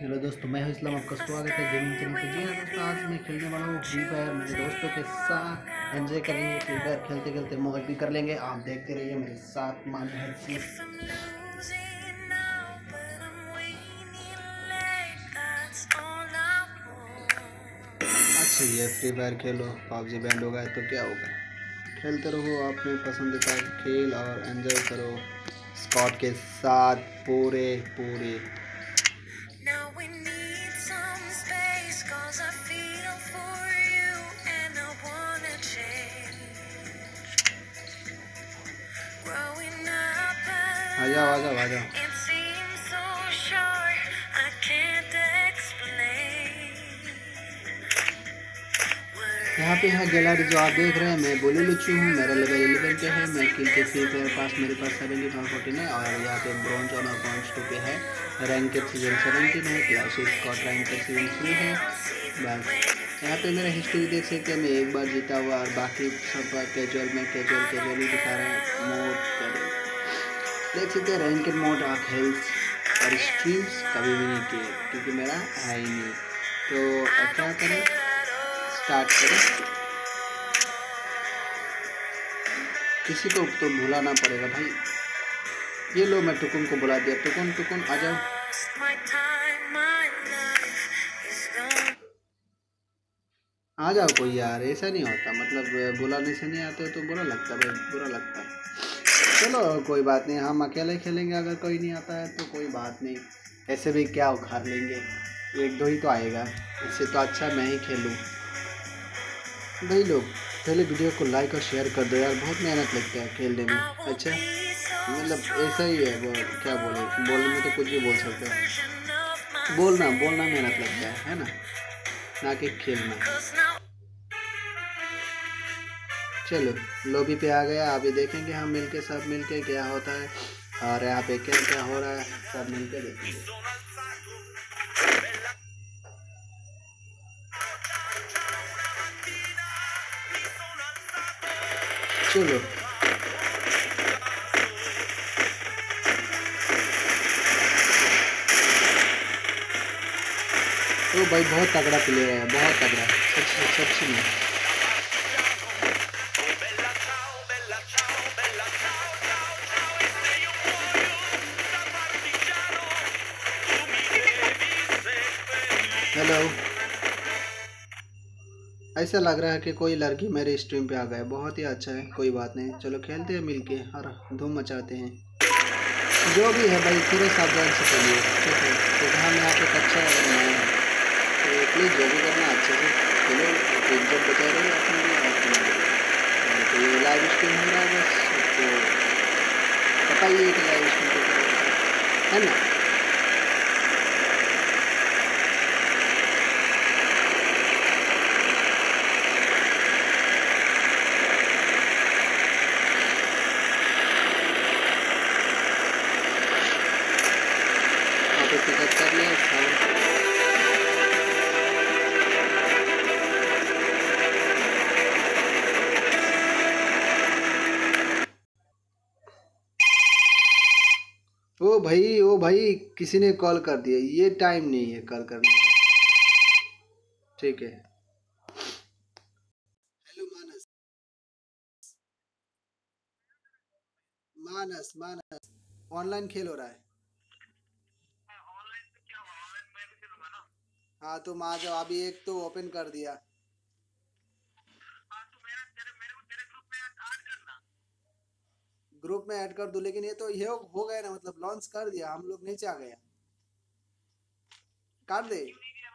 Hello दोस्तों, मैं हूं इस्लाम। आपका स्वागत है गेमिंग चैनल पर। जी हाँ दोस्तों, आज मैं खेलने वाला हूँ फ्री फायर मेरे दोस्तों के साथ। एंजॉय करेंगे, फ्री फायर खेलते खेलते मौज भी कर लेंगे। आप देखते रहिए मेरे साथ। माने हर अच्छा, ये फ्री फायर खेलो, पबजी बैंड हो गया तो क्या होगा। खेलते रहो अपने पसंदीदा खेल और एंजॉय करो स्क्वाड के साथ पूरे पूरे। आ जाओ आ जाओ आ जाओ। यहाँ पे है गैलरी जो आप देख रहे हैं। मैं बोली लुच्चू हूँ, मेरा लेवल 11 पे है। मैं किल के फ्री फायर पास मेरे पास 70 है और यहाँ पे ब्रॉन्ज ऑनर पॉइंट्स 2 पे है। रैंक सीजन 17 है। क्लासिक स्कॉट रैंक सीजन 3 है। बस यहाँ पे मेरा हिस्ट्री देख सकते हैं। मैं एक बार जीता हुआ और बाकी सब कैजुअल में कैजुअल ही दिखा रहे हैं। मोड देख सकते हैं। रैंक मोड आप हेल्थ और स्ट्रीम्स कभी भी नहीं किए क्योंकि मेरा है ही नहीं। तो अब क्या करें, स्टार्ट करें। किसी को तो बुलाना पड़ेगा भाई। ये लो, मैं टुकुन को बुला दिया। टुकुन टुकुन आ जाओ। आ जाओ कोई यार, ऐसा नहीं होता। मतलब बुलाने से नहीं आते तो बुरा लगता है भाई, बुरा लगता है। चलो कोई बात नहीं, हम अकेले खेलेंगे। अगर कोई नहीं आता है तो कोई बात नहीं, ऐसे भी क्या उखाड़ लेंगे। एक दो ही तो आएगा, इससे तो अच्छा मैं ही खेलूँ। भाई लोग पहले वीडियो को लाइक और शेयर कर दो यार, बहुत मेहनत लगता है खेलने में। अच्छा मतलब ऐसा ही है। वो क्या बोले, बोलने में तो कुछ भी बोल सकते हो। बोलना बोलना मेहनत लगता है ना, ना कि खेलना। चलो लॉबी पे आ गया। अभी देखेंगे हम मिलके, सब मिलके क्या होता है और यहाँ पे क्या क्या हो रहा है, सब मिलके देखेंगे। चलो तो भाई बहुत तगड़ा प्लेयर है, बहुत तगड़ा। सच में। हेलो, ऐसा लग रहा है कि कोई लड़की मेरे स्ट्रीम पे आ गए। बहुत ही अच्छा है, कोई बात नहीं। चलो खेलते हैं मिलके और धूम मचाते हैं। जो भी है भाई, थोड़े सावधान से करिए, ठीक है। क्योंकि हम यहाँ पे अच्छा बनाए हैं, तो प्लीज़ जो भी करना अच्छे से खेलो। इज्जत बचा रही है अपनी भी और अपनी भी। और तो ये लाइव स्ट्रीम हो रहा है, बस सबको पता ही है कि लाइव स्ट्रीम पे क्या होता है ना। आप पिकअप कर लिया साउंड। ओ भाई किसी ने कॉल कर दिया। ये टाइम नहीं है कॉल करने का, ठीक है। हेलो मानस। मानस मानस ऑनलाइन खेल हो रहा है। हाँ तुम आ जाओ, अभी एक तो ओपन कर दिया। ग्रुप में ऐड कर दूं, लेकिन ये तो ये हो गया ना, मतलब लॉन्च कर दिया, हम लोग नीचे आ गए। काट दे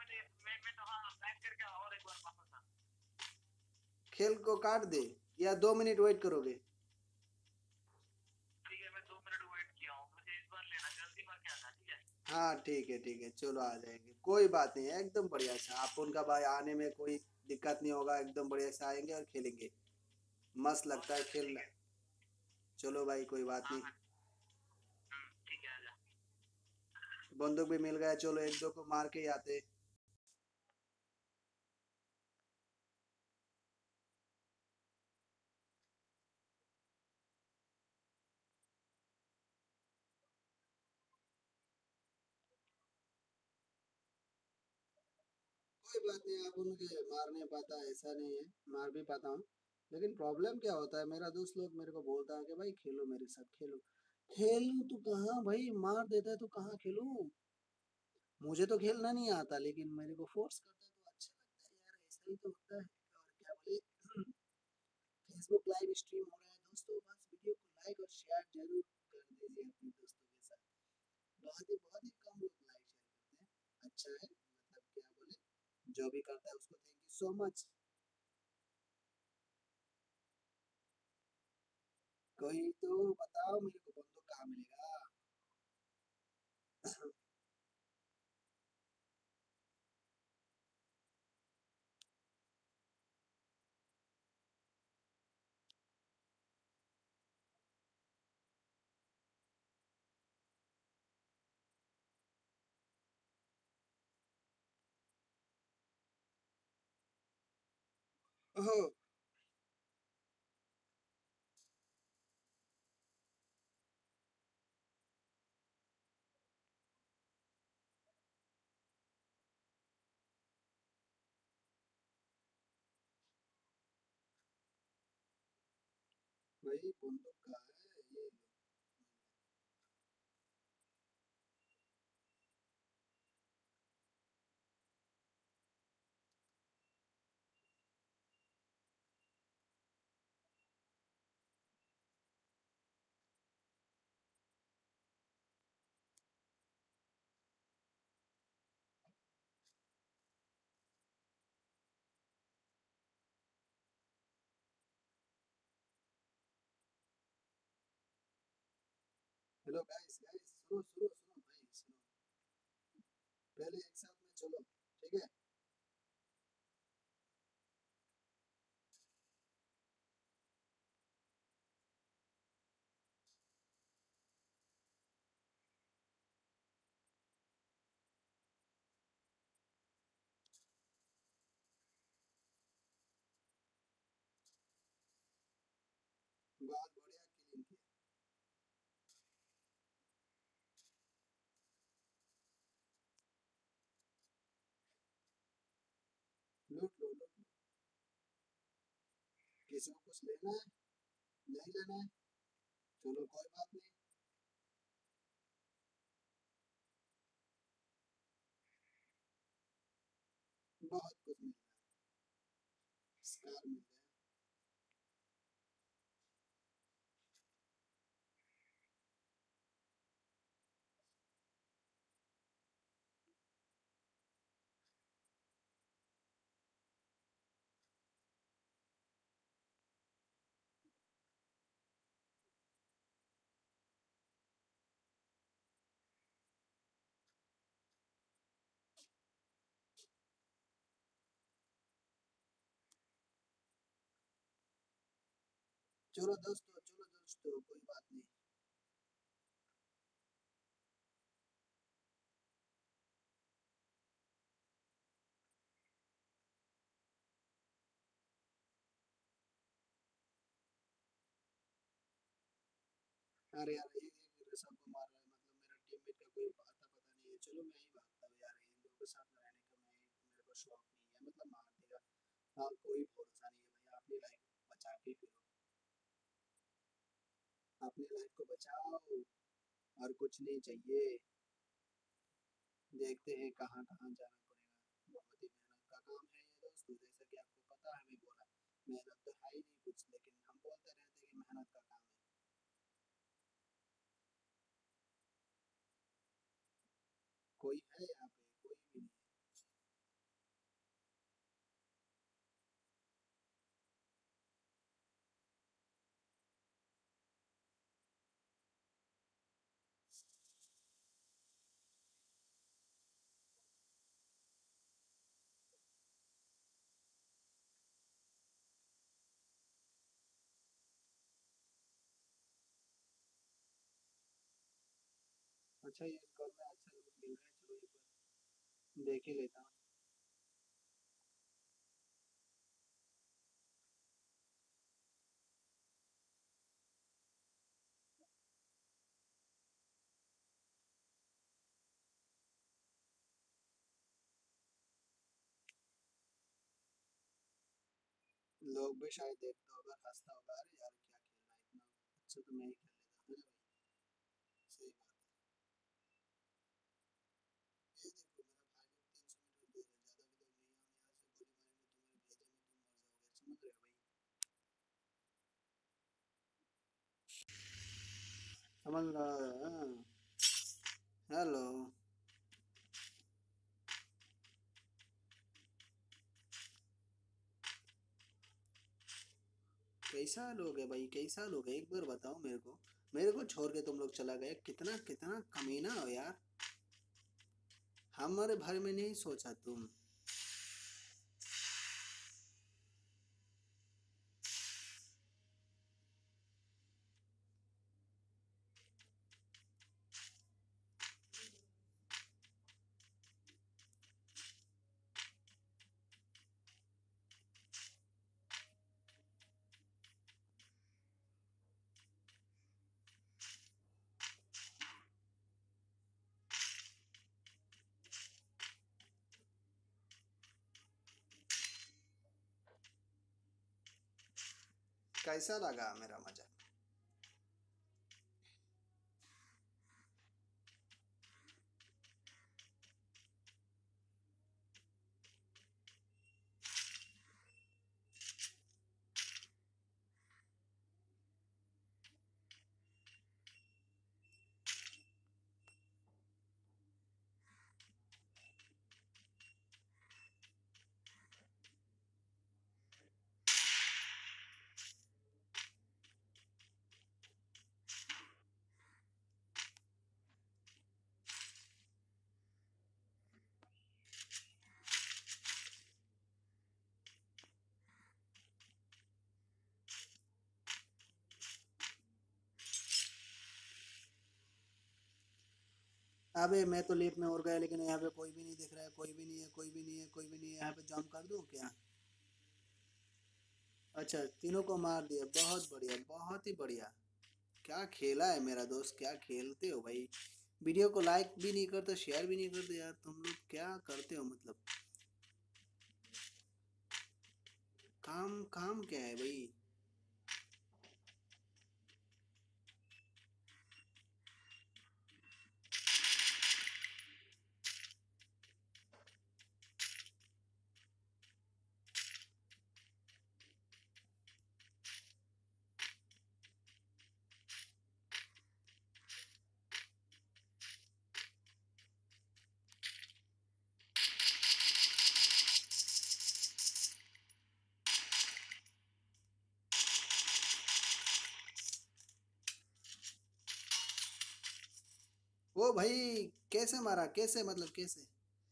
खेल को, काट दे या 2 मिनट वेट करोगे। हाँ ठीक है, चलो आ जाएंगे, कोई बात नहीं है। एकदम बढ़िया से आप उनका भाई, आने में कोई दिक्कत नहीं होगा। एकदम बढ़िया से आएंगे और खेलेंगे। मस्त लगता है खेलना। चलो भाई कोई बात नहीं। बंदूक भी मिल गया, चलो एक दो को मार के ही आते। कोई बात नहीं, आप उनके मार नहीं पाता ऐसा नहीं है, मार भी पाता हूँ। लेकिन प्रॉब्लम क्या होता है, मेरा दोस्त लोग मेरे को बोलता है कि भाई खेलो मेरे साथ, खेलो। खेलूं तो कहाँ भाई, मार देता है तो कहाँ खेलूं। मुझे तो खेलना नहीं आता, लेकिन मेरे को फोर्स करता है तो अच्छा लगता है यार, ऐसा ही तो होता है। और क्या बोले, फेसबुक लाइव स्ट्रीम हो रहा है दोस्तों, बस वीडियो को लाइक और शेयर जरूर कर दीजिए अपने दोस्तों के साथ। बहुत ही कम लोग लाइक शेयर करते हैं। अच्छा है, मतलब क्या बोले, जो भी करता है उसको थैंक यू सो मच। कोई तो बताओ मेरे को, बंदूक कहाँ मिलेगा। ओहो। भाई बंदूक कहाँ है, ये लो मिल गया। हेलो गाइस गाइस, सुनो सुनो सुनो भाई सुनो, पहले एक साथ में चलो, ठीक है। बहुत बढ़िया किलिंग किया। लूट लो लूट लो। किसी को कुछ लेना है, नहीं लेना है, चलो कोई बात नहीं। बहुत कुछ मिल रहा है, स्कार मिल गया। चलो दोस्तों कोई बात नहीं। अरे यार एक सबको मार रहा है, मतलब मेरा टीममेट का कोई आता पता नहीं है। चलो मैं ही भागता हूँ यार, इन लोगों के साथ में रहने का मेरे को शौक नहीं है, मतलब मार देगा। हाँ, कोई भरोसा नहीं है भाई, अपनी लाइफ बचा के फिरो, अपनी लाइफ को बचाओ, और कुछ नहीं चाहिए। देखते हैं कहाँ कहाँ जाना पड़ेगा। बहुत ही मेहनत का काम है ये दोस्तों, जैसा कि आपको पता है, हमें बोला मेहनत तो है ही नहीं कुछ, लेकिन हम बोलते रहते हैं कि मेहनत का काम है। कोई है यहाँ पे, कोई भी नहीं है। अच्छा, ये घर में अच्छा लूट मिल रहा है, चलो एक बार देख ही लेता हूँ। लोग भी शायद देखता होगा, हंसता होगा, अरे यार क्या खेल रहा है, इतना अच्छा तो मैं ही खेल लेता, है ना भाई? सही बात है। ये देखो मेरा भाई लोग 300 मीटर दूर है, ज्यादा भी लोग नहीं है, हम यहाँ से गोली मारेंगे तुम्हारे भेजे में, तुम मर जाओगे, समझ रहे हो भाई? समझ रहा है? हेलो। कैसा लोग है भाई, कैसा लोग है, एक बार बताओ मेरे को। मेरे को छोड़ के तुम लोग चला गए, कितना कितना कमीना हो यार। हमारे बारे में नहीं सोचा तुम। कैसा लगा मेरा मजाक? अबे मैं तो लेट में और गया, लेकिन यहाँ पे कोई भी नहीं दिख रहा है, कोई भी नहीं है, कोई भी नहीं है, कोई भी नहीं है, यहाँ पे जंप कर दूं क्या? अच्छा, तीनों को मार दिया, बहुत बढ़िया, बहुत ही बढ़िया। क्या खेला है मेरा दोस्त, क्या खेलते हो भाई। वीडियो को लाइक भी नहीं करते, शेयर भी नहीं करते यार, तुम लोग क्या करते हो मतलब? काम काम क्या है भाई? वो भाई कैसे मारा, कैसे मतलब कैसे?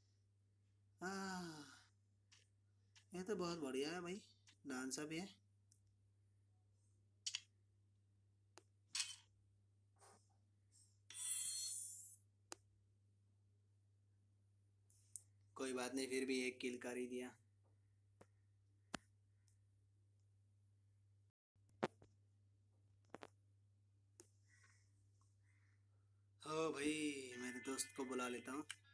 हाँ, ये तो बहुत बढ़िया है भाई, डांसा भी है। कोई बात नहीं, फिर भी एक किल कर ही दिया। ओ भाई, मेरे दोस्त को बुला लेता हूँ।